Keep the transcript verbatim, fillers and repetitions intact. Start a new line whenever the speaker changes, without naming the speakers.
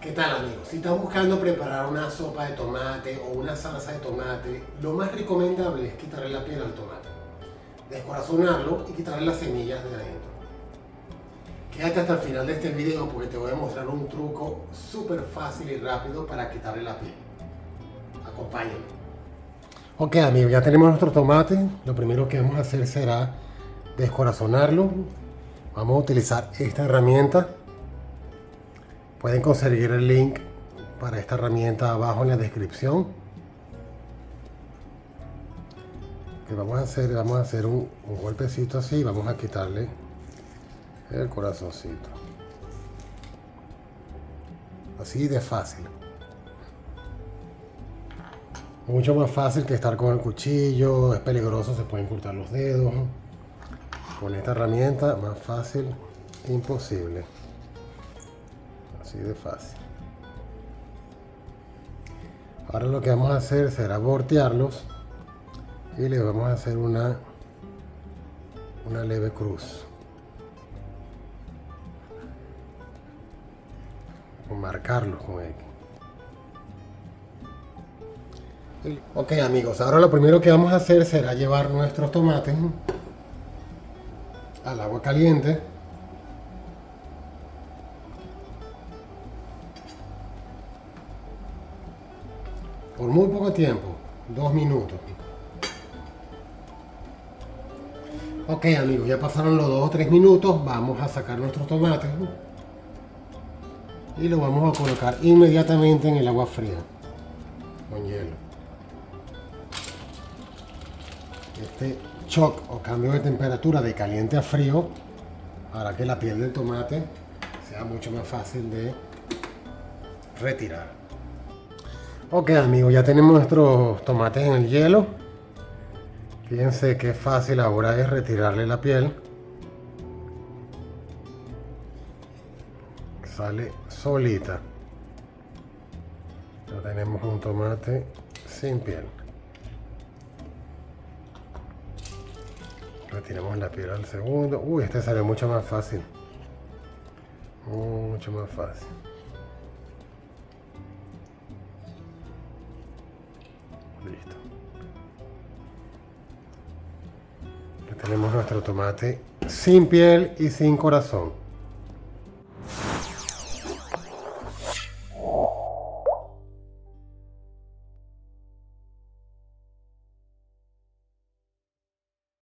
¿Qué tal, amigos? Si estás buscando preparar una sopa de tomate o una salsa de tomate, lo más recomendable es quitarle la piel al tomate, descorazonarlo y quitarle las semillas de adentro. Quédate hasta el final de este video porque te voy a mostrar un truco súper fácil y rápido para quitarle la piel. Acompáñame. Ok, amigos, ya tenemos nuestro tomate. Lo primero que vamos a hacer será descorazonarlo. Vamos a utilizar esta herramienta. Pueden conseguir el link para esta herramienta abajo en la descripción. Que vamos a hacer, vamos a hacer un, un golpecito así y vamos a quitarle el corazoncito. Así de fácil. Mucho más fácil que estar con el cuchillo, es peligroso, se pueden cortar los dedos. Con esta herramienta, más fácil, imposible. Así de fácil. Ahora lo que vamos a hacer será voltearlos y le vamos a hacer una, una leve cruz. O marcarlos con X. Ok, amigos, ahora lo primero que vamos a hacer será llevar nuestros tomates al agua caliente. Por muy poco tiempo, dos minutos. Ok, amigos, ya pasaron los dos o tres minutos. Vamos a sacar nuestros tomates y los vamos a colocar inmediatamente en el agua fría con hielo. Este shock o cambio de temperatura de caliente a frío hará que la piel del tomate sea mucho más fácil de retirar. Ok, amigos, ya tenemos nuestros tomates en el hielo. Fíjense qué fácil ahora es retirarle la piel. Sale solita. Ya tenemos un tomate sin piel. Retiramos la piel al segundo. Uy, este sale mucho más fácil. Mucho más fácil. Listo. Ya tenemos nuestro tomate sin piel y sin corazón.